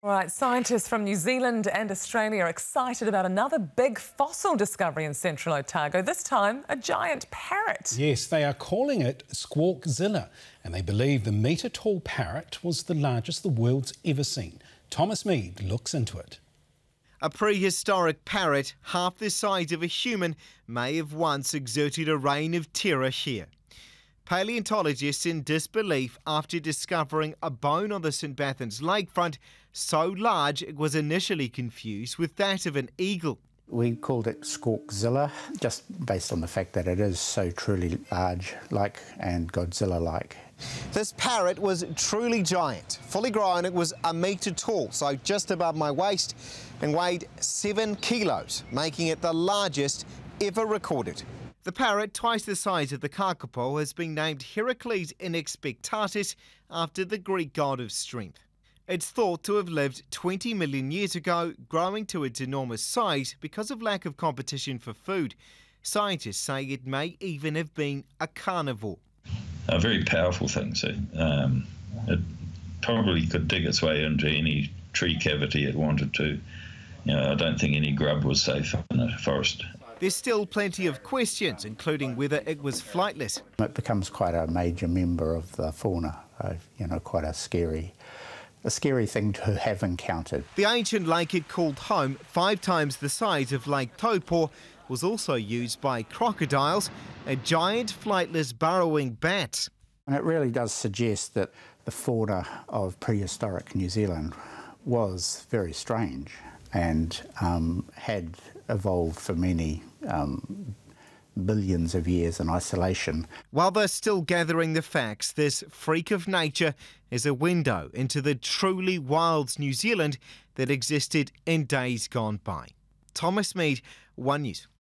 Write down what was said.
All right, scientists from New Zealand and Australia are excited about another big fossil discovery in central Otago, this time a giant parrot. Yes, they are calling it Squawkzilla, and they believe the metre-tall parrot was the largest the world's ever seen. Thomas Mead looks into it. A prehistoric parrot, half the size of a human, may have once exerted a reign of terror here. Paleontologists in disbelief after discovering a bone on the St Bathans lakefront so large it was initially confused with that of an eagle. We called it Squawkzilla just based on the fact that it is so truly large-like and Godzilla-like. This parrot was truly giant. Fully grown, it was a metre tall, so just above my waist, and weighed 7 kilos, making it the largest ever recorded. The parrot, twice the size of the kakapo, has been named Heracles Inexpectatus after the Greek god of strength. It's thought to have lived 20 million years ago, growing to its enormous size because of lack of competition for food. Scientists say it may even have been a carnivore. A very powerful thing, so it probably could dig its way into any tree cavity it wanted to. I don't think any grub was safe in a forest. There's still plenty of questions, including whether it was flightless. It becomes quite a major member of the fauna, quite a scary thing to have encountered. The ancient lake it called home, 5 times the size of Lake Taupo, was also used by crocodiles, a giant flightless burrowing bat. And it really does suggest that the fauna of prehistoric New Zealand was very strange and had evolved for many billions of years in isolation. While they're still gathering the facts, this freak of nature is a window into the truly wild New Zealand that existed in days gone by. Thomas Mead, One News.